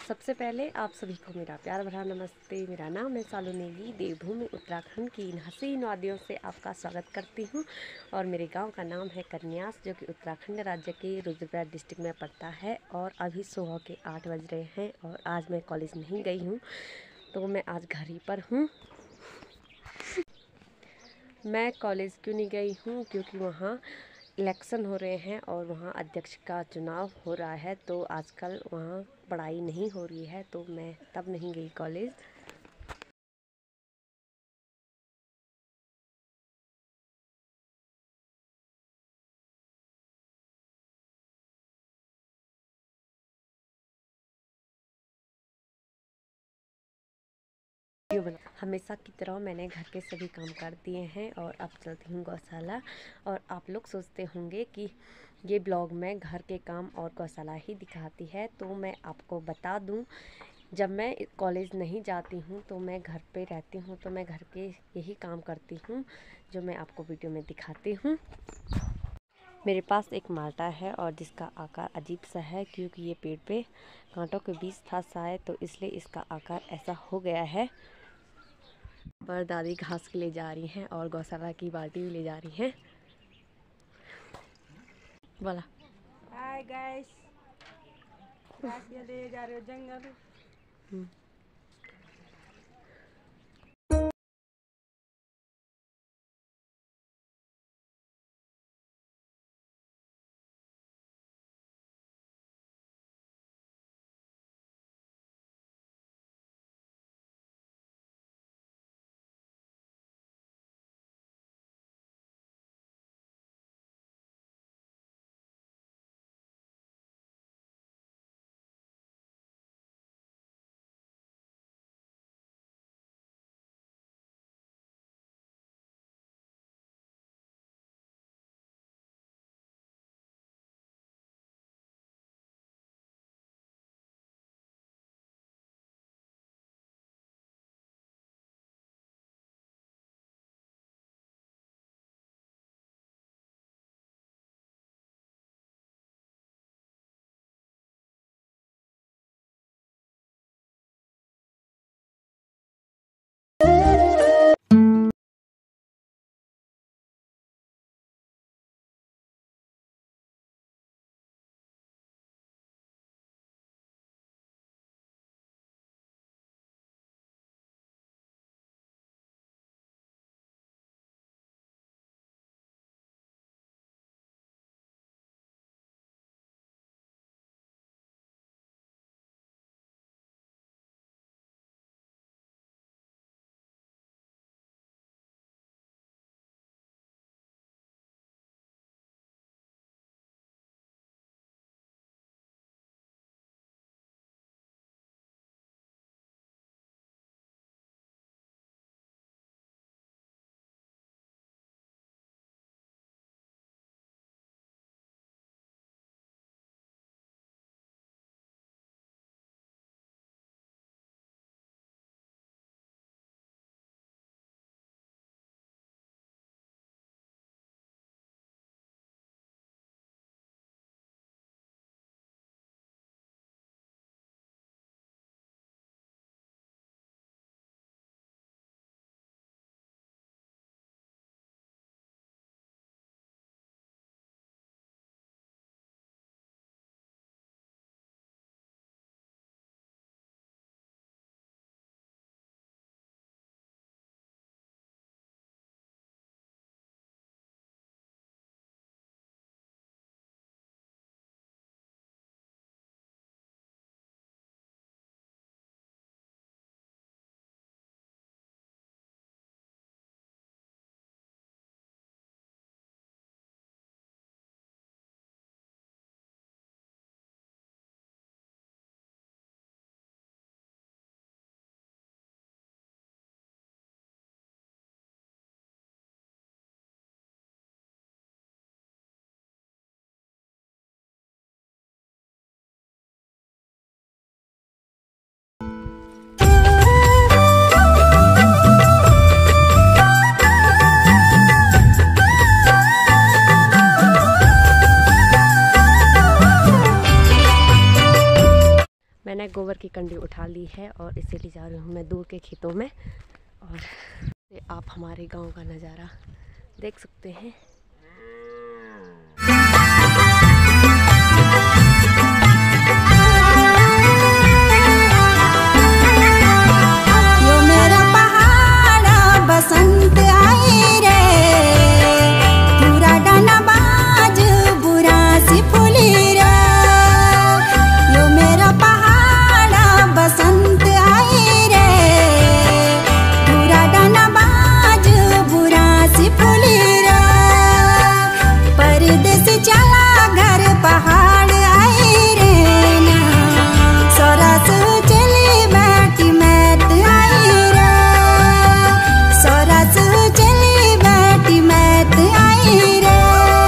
सबसे पहले आप सभी को मेरा प्यार भरा नमस्ते। मेरा नाम है सालू नेगी। देवभूमि उत्तराखंड की इन हसीन वादियों से आपका स्वागत करती हूँ। और मेरे गांव का नाम है कन्यास, जो कि उत्तराखंड राज्य के रुद्रप्रयाग डिस्ट्रिक्ट में पड़ता है। और अभी सुबह के 8 बज रहे हैं और आज मैं कॉलेज नहीं गई हूँ, तो मैं आज घर ही पर हूँ। मैं कॉलेज क्यों नहीं गई हूँ? क्योंकि वहाँ इलेक्शन हो रहे हैं और वहाँ अध्यक्ष का चुनाव हो रहा है, तो आजकल वहाँ पढ़ाई नहीं हो रही है, तो मैं तब नहीं गई कॉलेज। हमेशा की तरह मैंने घर के सभी काम कर दिए हैं और अब चलती हूँ गौशाला। और आप लोग सोचते होंगे कि ये ब्लॉग में घर के काम और गौशाला ही दिखाती है, तो मैं आपको बता दूँ, जब मैं कॉलेज नहीं जाती हूँ तो मैं घर पे रहती हूँ, तो मैं घर के यही काम करती हूँ जो मैं आपको वीडियो में दिखाती हूँ। मेरे पास एक माल्टा है और जिसका आकार अजीब सा है, क्योंकि ये पेड़ पे कांटों के बीच था शायद, तो इसलिए इसका आकार ऐसा हो गया है। पर दादी घास के ले जा रही हैं और गौशाला की बाल्टी भी ले जा रही हैं। बोला हाय गाइस, घास के लिए जा रहे हो जंगल। मैं गोबर की कंडी उठा ली है और इसे ले जा रही हूँ मैं दूर के खेतों में। और आप हमारे गांव का नज़ारा देख सकते हैं। बसंत आई रे पूरा डाना बाज बुरा सी फूली रे, यो मेरा पहाड़ा बसंत आई रे पूरा डाना बाज बुरा सी फूली रे, परदेस चला घर पहाड़ आई रे ना, सरस चली बैठी मैत आई रे, सरस चली बैठी मैत आई रे।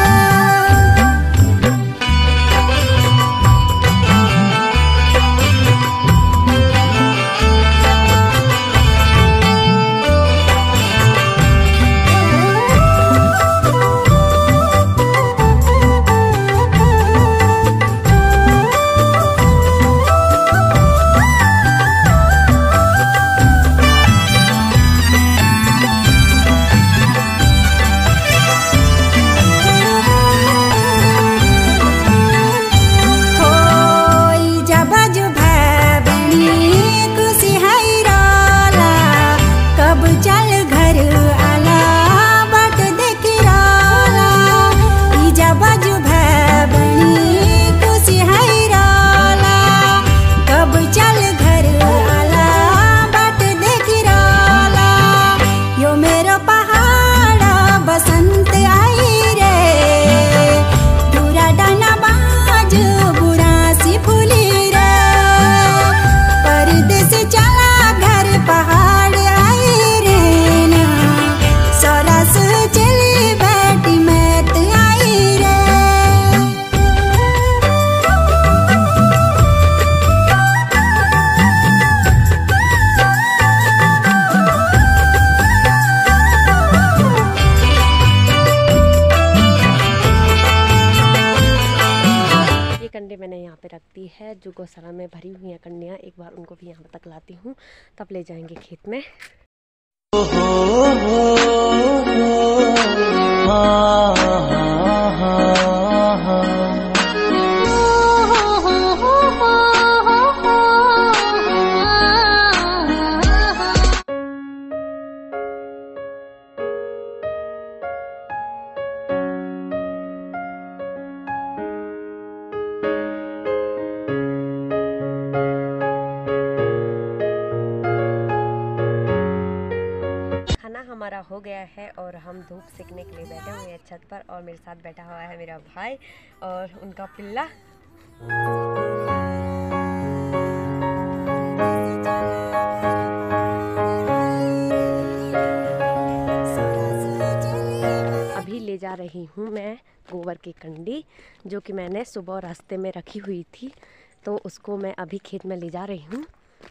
मैंने यहाँ पे रख दी है जो गौशाला में भरी हुई है कंडियाँ, एक बार उनको भी यहाँ तक लाती हूँ तब ले जाएंगे खेत में। हमारा हो गया है और हम धूप सेकने के लिए बैठे हुए हैं छत पर, और मेरे साथ बैठा हुआ है मेरा भाई और उनका पिल्ला। अभी ले जा रही हूँ मैं गोबर की कंडी जो कि मैंने सुबह रास्ते में रखी हुई थी, तो उसको मैं अभी खेत में ले जा रही हूँ।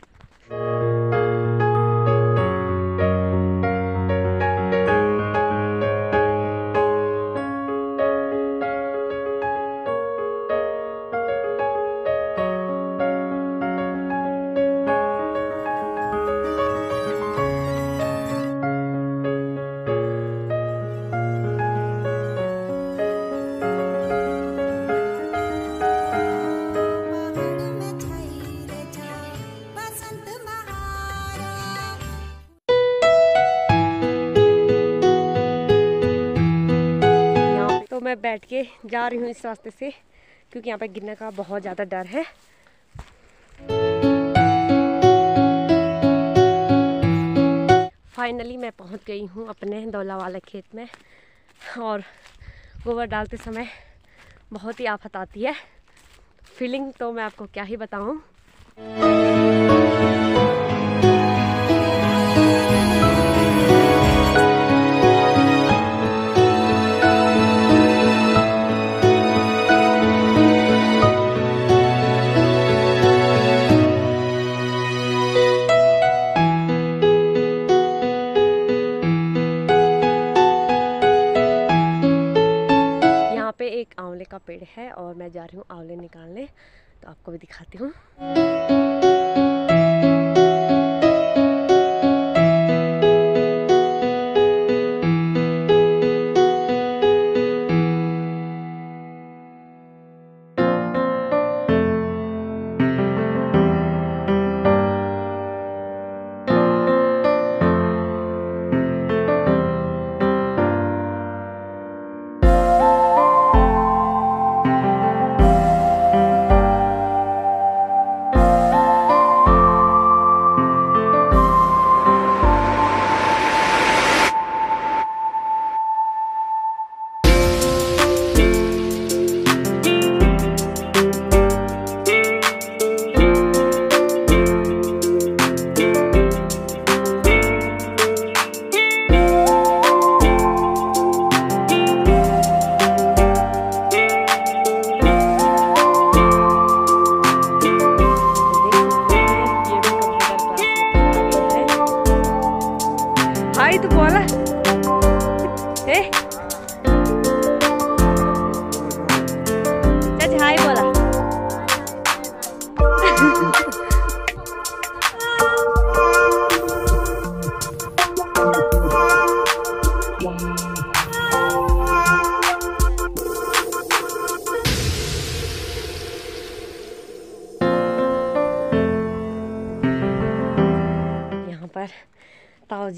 मैं बैठ के जा रही हूँ इस रास्ते से क्योंकि यहाँ पे गिरने का बहुत ज़्यादा डर है। फाइनली मैं पहुँच गई हूँ अपने दौला वाले खेत में, और गोबर डालते समय बहुत ही आफत आती है। फीलिंग तो मैं आपको क्या ही बताऊँ। एक आंवले का पेड़ है और मैं जा रही हूँ आंवले निकालने, तो आपको भी दिखाती हूँ।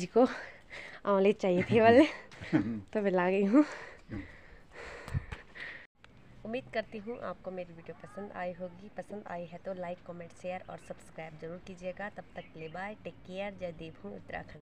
जी को आंवले चाहिए थे वाले तो मैं ला गई हूँ। उम्मीद करती हूँ आपको मेरी वीडियो पसंद आई होगी। पसंद आई है तो लाइक, कमेंट, शेयर और सब्सक्राइब जरूर कीजिएगा। तब तक के लिए बाय, टेक केयर, जय देव हूँ उत्तराखंड।